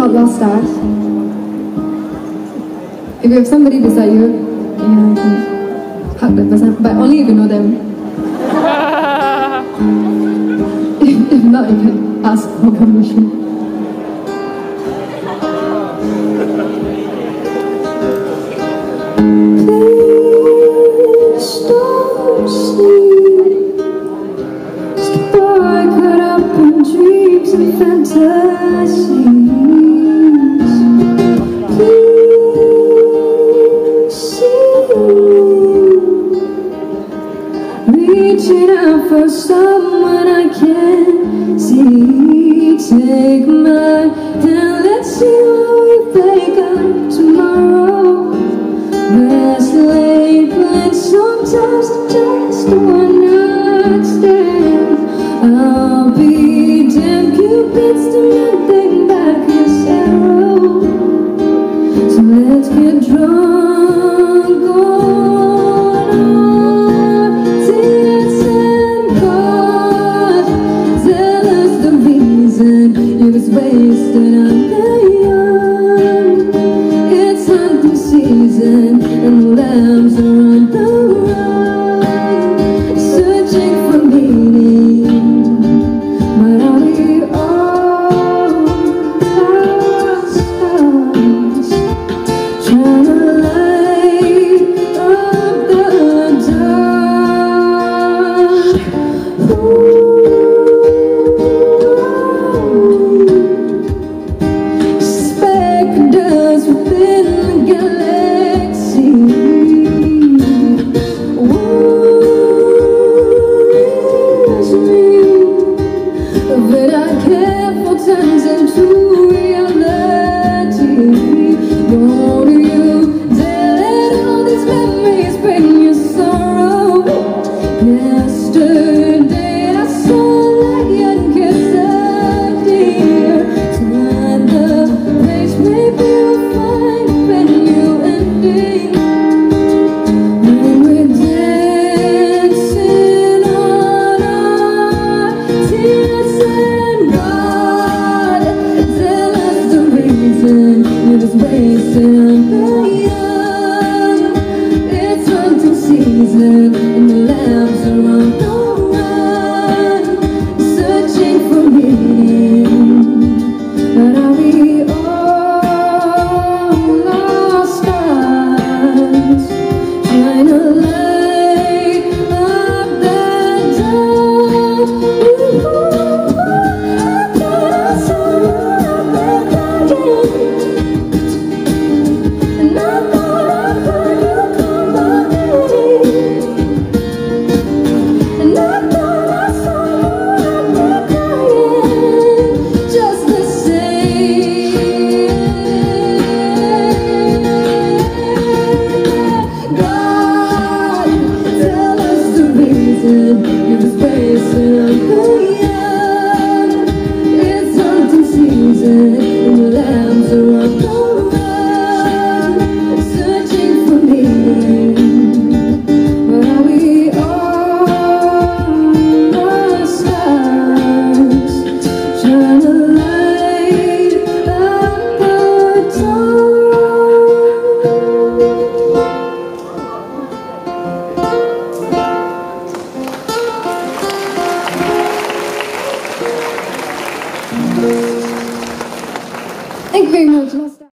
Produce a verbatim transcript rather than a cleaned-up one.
called Lost Stars. If you have somebody beside you, you know, you can hug that person, but only if you know them. if, if not, you can ask for permission. Please don't sleep. Just boy caught up in dreams and fantasies. Please see me, reaching out for someone I can't see. Take my hand, let's see how we wake up tomorrow. Let's lay plans, sometimes I just wanna stand. I'll be damn Cupid's demanding back his arrow. So let's get drunk on our tears and God tell us the reason it was wasted on the young. It's hunting season and the lambs are on the run, searching for meaning. But are we all lost stars, trying to light up the dark? Ooh, specters within the galaxy. But our careful turns into reality. Don't you dare let all these memories bring you sorrow. Yesterday I saw a lion kiss a deer. Turn the page, maybe we'll find a new ending. When we're dancing on our tears and God tell us the reason it was wasted on the young. It's hunting season and the lambs are on the run, searching for meaning. But are we all lost stars, trying to light up that dark? Ooh, I thought I saw you out there crying, and I thought I heard you call my name, and I thought I saw you out there crying, just the same. God, tell us the reason it was wasted on the young. It's hunting season and the lambs are on the run, searching for meaning. But are we all lost stars, trying to light up the dark? Thank you very much.